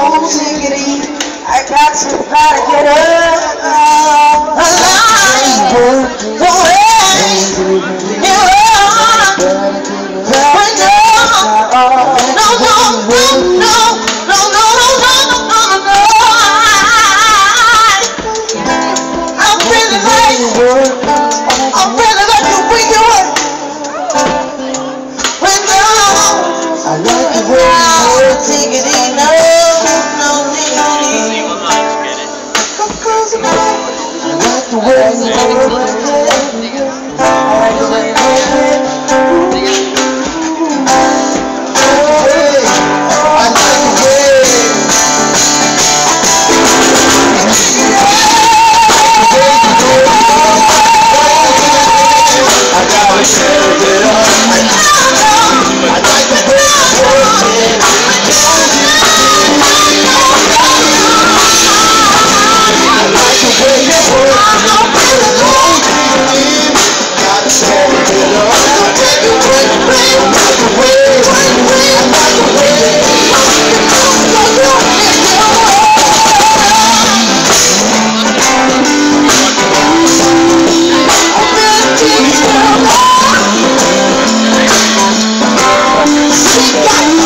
don't take it easy. I got to try to get up. Alive. The way you are. But no. I'm really like you when you work. When I like the way you work. Take it easy. No, take it easy. Cause I like the way you work. I like the way you work. Yeah.